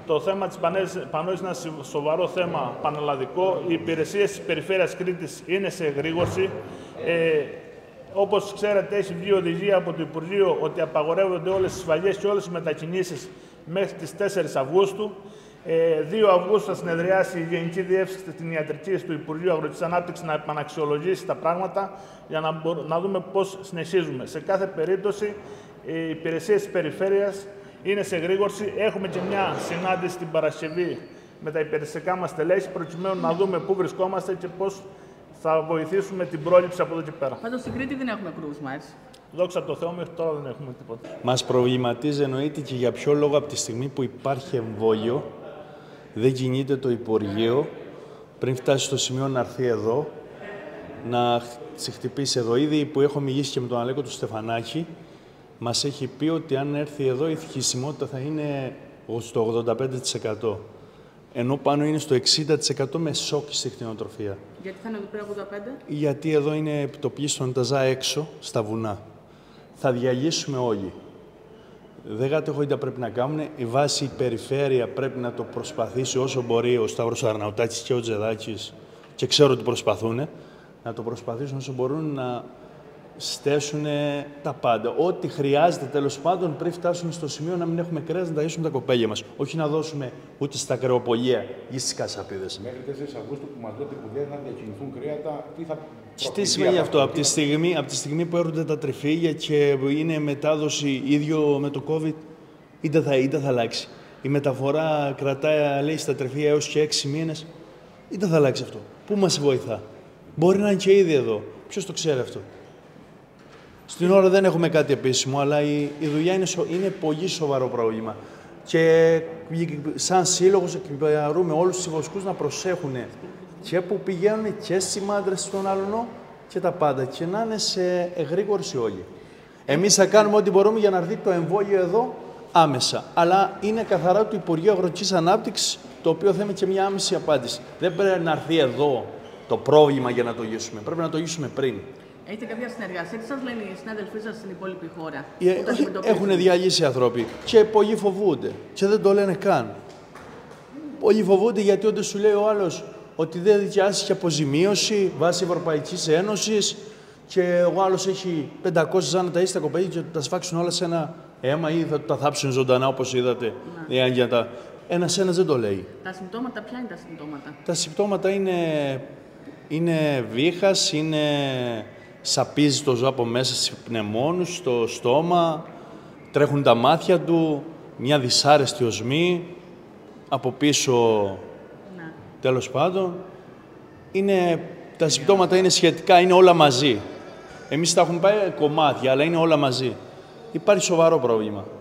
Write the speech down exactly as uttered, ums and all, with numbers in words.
Το θέμα της Πανός είναι ένα σοβαρό θέμα πανελλαδικό. Οι υπηρεσίες της Περιφέρειας Κρήτης είναι σε εγρήγορση. Ε, όπως ξέρετε, έχει βγει οδηγία από το Υπουργείο ότι απαγορεύονται όλες τις σφαγές και όλες οι μετακινήσεις μέχρι τις τέσσερις Αυγούστου. Ε, δύο Αυγούστου θα συνεδριάσει η Γενική Διεύθυνση στην Ιατρική του Υπουργείου Αγροτικής Ανάπτυξης να επαναξιολογήσει τα πράγματα για να, μπορούμε, να δούμε πώς συνεχίζουμε. Σε κάθε περίπτωση, οι υπηρεσίες της Περιφέρειας είναι σε γρήγορση. Έχουμε και μια συνάντηση την Παρασκευή με τα υπηρεσιακά μας στελέχη, προκειμένου να δούμε πού βρισκόμαστε και πώς θα βοηθήσουμε την πρόληψη από εδώ και πέρα. Πάντως στην Κρήτη δεν έχουμε κρούσμα, έτσι. Δόξα τω Θεώ, μέχρι τώρα δεν έχουμε τίποτα. Μας προβληματίζει, εννοείται, και για ποιο λόγο από τη στιγμή που υπάρχει εμβόλιο δεν κινείται το Υπουργείο πριν φτάσει στο σημείο να έρθει εδώ, να χτυπήσει εδώ. Ήδη που έχω μιλήσει και με τον Αλέκο του Στεφανάκη, μας έχει πει ότι αν έρθει εδώ η χρησιμότητα θα είναι στο ογδόντα πέντε τοις εκατό. Ενώ πάνω είναι στο εξήντα τοις εκατό με σοκ στη κτηνοτροφία. Γιατί θα είναι εδώ πέρα ογδόντα πέντε? Γιατί εδώ είναι επιτοπλίστων τα ζά έξω, στα βουνά. Θα διαλύσουμε όλοι. Δεν κάτι τι πρέπει να κάνουν. Η βάση, η περιφέρεια πρέπει να το προσπαθήσει όσο μπορεί, ο Σταύρος Αρναουτάκης και ο Τζεδάκης, και ξέρω ότι προσπαθούν, να το προσπαθήσουν όσο μπορούν να στέσουν τα πάντα. Ό,τι χρειάζεται τέλος πάντων πριν φτάσουμε στο σημείο να μην έχουμε κρέας να ταΐσουμε τα κοπέλια μας. Όχι να δώσουμε ούτε στα κρεοπολία ή στις κασαπίδες. Μέχρι τέσσερις Αυγούστου που μας λέτε που δεν θα διακινηθούν κρέατα, τι θα τι σημαίνει αυτό? Από τη, στιγμή, από τη στιγμή που έρχονται τα τρυφήγια και είναι μετάδοση ίδιο με το COVID, είτε θα, είτε θα αλλάξει. Η μεταφορά κρατάει, λέει, στα τρυφήγια έως και έξι μήνες, είτε θα αλλάξει αυτό. Πού μας βοηθά? Μπορεί να είναι και ήδη εδώ. Ποιος το ξέρει αυτό? Στην ώρα δεν έχουμε κάτι επίσημο, αλλά η, η δουλειά είναι, σο, είναι πολύ σοβαρό πρόβλημα. Και σαν σύλλογος εκπαιδεύουμε όλους τους συμβοσκούς να προσέχουν και που πηγαίνουν και στις μάντρες στον αλουνό και τα πάντα. Και να είναι σε εγρήγορση όλοι. Εμείς θα κάνουμε ό,τι μπορούμε για να έρθει το εμβόλιο εδώ άμεσα. Αλλά είναι καθαρά του Υπουργείου Αγροτικής Ανάπτυξης, το οποίο θέλει και μια άμεση απάντηση. Δεν πρέπει να έρθει εδώ το πρόβλημα για να το λύσουμε. Πρέπει να το λύσουμε πριν. Έχετε κάποια συνεργασία? Τι σας λένε οι συνάδελφοί σας στην υπόλοιπη χώρα? Έχουν διαλύσει άνθρωποι και πολλοί φοβούνται και δεν το λένε καν. Πολλοί φοβούνται γιατί όταν σου λέει ο άλλος ότι δεν δικαιάζει και αποζημίωση βάσει Ευρωπαϊκής Ένωσης και ο άλλος έχει πεντακόσια ζάνα τα ίστα κοπέλια και τα σφάξουν όλα σε ένα αίμα ή θα τα θάψουν ζωντανά όπως είδατε. Ναι. Για τα... Ένας-ένας δεν το λέει. Τα συμπτώματα, ποια είναι τα συμπτώματα? Τα συμπτώματα είναι, είναι βήχας, είναι... σαπίζει το ζώο από μέσα στις πνευμόνους, στο στόμα, τρέχουν τα μάτια του, μια δυσάρεστη οσμή, από πίσω, ναι. Τέλος πάντων. Είναι, τα συμπτώματα είναι σχετικά, είναι όλα μαζί. Εμείς τα έχουμε πάει κομμάτια, αλλά είναι όλα μαζί. Υπάρχει σοβαρό πρόβλημα.